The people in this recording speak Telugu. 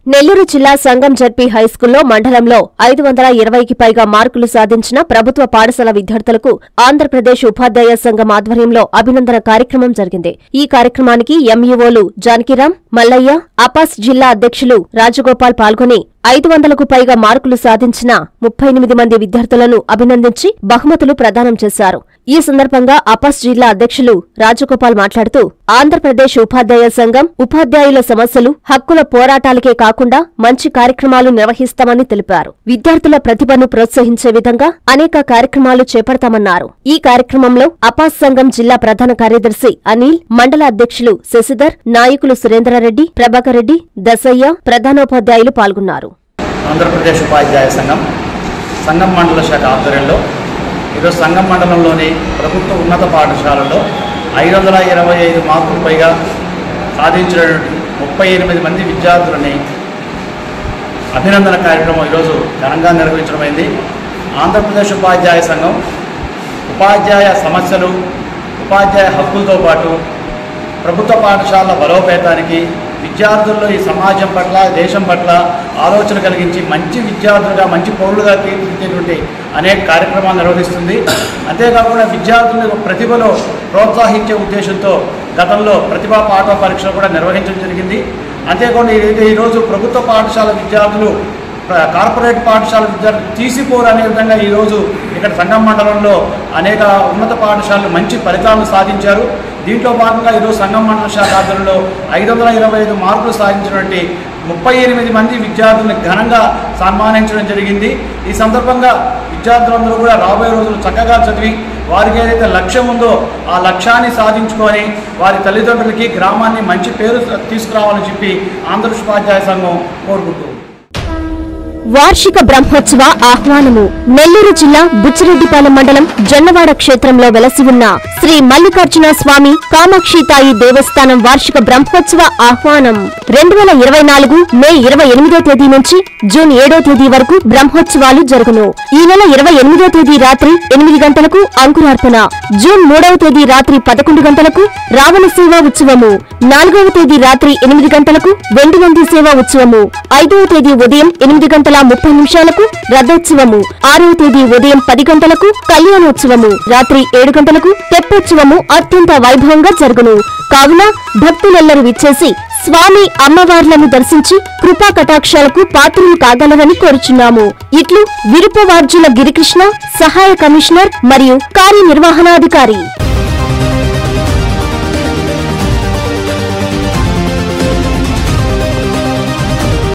నెల్లూరు జిల్లా సంగం జడ్పీ హైస్కూల్లో మండలంలో 520కి పైగా మార్కులు సాధించిన ప్రభుత్వ పాఠశాల విద్యార్థులకు ఆంధ్రప్రదేశ్ ఉపాధ్యాయ సంఘం ఆధ్వర్యంలో అభినందన కార్యక్రమం జరిగింది. ఈ కార్యక్రమానికి ఎంఈఓలు జానకిరాం, మల్లయ్య, అపాస్ జిల్లా అధ్యక్షులు రాజగోపాల్ పాల్గొని 500కు పైగా మార్కులు సాధించిన 38 మంది విద్యార్థులను అభినందించి బహుమతులు ప్రదానం చేశారు. ఈ సందర్భంగా అపాస్ జిల్లా అధ్యక్షులు రాజగోపాల్ మాట్లాడుతూ ఆంధ్రప్రదేశ్ ఉపాధ్యాయ సంఘం ఉపాధ్యాయుల సమస్యలు, హక్కుల పోరాటాలకే కాకుండా మంచి కార్యక్రమాలు నిర్వహిస్తామని తెలిపారు. విద్యార్థుల ప్రతిభను ప్రోత్సహించే విధంగా అనేక కార్యక్రమాలు చేపడతామన్నారు. ఈ కార్యక్రమంలో అపాస్ సంఘం జిల్లా ప్రధాన కార్యదర్శి అనిల్, మండల అధ్యక్షులు శశిధర్, నాయకులు సురేంద్రారెడ్డి, ప్రభాకర్ రెడ్డి, దసయ్య, ప్రధానోపాధ్యాయులు పాల్గొన్నారు. ఆంధ్రప్రదేశ్ ఉపాధ్యాయ సంఘం మండల శాఖ ఆధ్వర్యంలో ఈరోజు సంఘం మండలంలోని ప్రభుత్వ ఉన్నత పాఠశాలలో 525 మార్కులు పైగా సాధించినటువంటి 38 మంది విద్యార్థులని అభినందన కార్యక్రమం ఈరోజు ఘనంగా నిర్వహించడమైంది. ఆంధ్రప్రదేశ్ ఉపాధ్యాయ సంఘం ఉపాధ్యాయ సమస్యలు, ఉపాధ్యాయ హక్కులతో పాటు ప్రభుత్వ పాఠశాలల బలోపేతానికి, విద్యార్థుల్లో ఈ సమాజం పట్ల, దేశం పట్ల ఆలోచన కలిగించి మంచి విద్యార్థులుగా, మంచి పౌరులుగా తీర్చిదిద్దేటువంటి అనేక కార్యక్రమాలు నిర్వహిస్తుంది. అంతేకాకుండా విద్యార్థుల ప్రతిభలో ప్రోత్సహించే ఉద్దేశంతో గతంలో ప్రతిభా పాఠ పరీక్షలు కూడా నిర్వహించడం జరిగింది. అంతేకాకుండా ఈరోజు ప్రభుత్వ పాఠశాల విద్యార్థులు కార్పొరేట్ పాఠశాల విద్యార్థులు తీసిపోరనే విధంగా ఈరోజు ఇక్కడ సంగం మండలంలో అనేక ఉన్నత పాఠశాలలు మంచి ఫలితాలను సాధించారు. దీంట్లో భాగంగా ఈరోజు సంగం మండల శాఖ ఆధ్వర్యంలో 525 మార్కులు సాధించినటువంటి 38 మంది విద్యార్థులను ఘనంగా సన్మానించడం జరిగింది. ఈ సందర్భంగా విద్యార్థులందరూ కూడా రాబోయే రోజులు చక్కగా చదివి వారికి ఏదైతే లక్ష్యం ఉందో ఆ లక్ష్యాన్ని సాధించుకొని వారి తల్లిదండ్రులకి, గ్రామాన్ని మంచి పేరు తీసుకురావాలని చెప్పి ఆంధ్రప్రదేశ్ ఉపాధ్యాయ సంఘం కోరుకుంటుంది. వార్షిక బ్రహ్మోత్సవ ఆహ్వానము. నెల్లూరు జిల్లా బుచ్చిరెడ్డిపాలెం మండలం జొన్నవాడ క్షేత్రంలో వెలసి ఉన్న శ్రీ మల్లికార్జున స్వామి కామాక్షితాయి దేవస్థానం వార్షిక బ్రహ్మోత్సవ ఆహ్వానం 2024 మే 28వ తేదీ నుంచి జూన్ 7వ తేదీ వరకు బ్రహ్మోత్సవాలు జరుగును. ఈ నెల 28వ తేదీ రాత్రి 8 గంటలకు అంకురార్పణ, జూన్ 3వ తేదీ రాత్రి 11 గంటలకు రావణ సేవా ఉత్సవము, 4వ తేదీ రాత్రి 8 గంటలకు వెండివంది సేవా ఉత్సవము, 5వ తేదీ ఉదయం 8 గంటల 30 నిమిషాలకు రథోత్సవము, 6వ తేదీ ఉదయం 10 గంటలకు కళ్యాణోత్సవము, రాత్రి 7 గంటలకు తెప్పోత్సవము అత్యంత వైభవంగా జరుగును. కావున భక్తులెల్లరూ విచ్చేసి స్వామి అమ్మవార్లను దర్శించి కృపా కటాక్షాలకు పాత్రలు కాగలరని కోరుచున్నాము. ఇట్లు విరుపవార్జుల గిరికృష్ణ, సహాయ కమిషనర్ మరియు కార్యనిర్వహణాధికారి.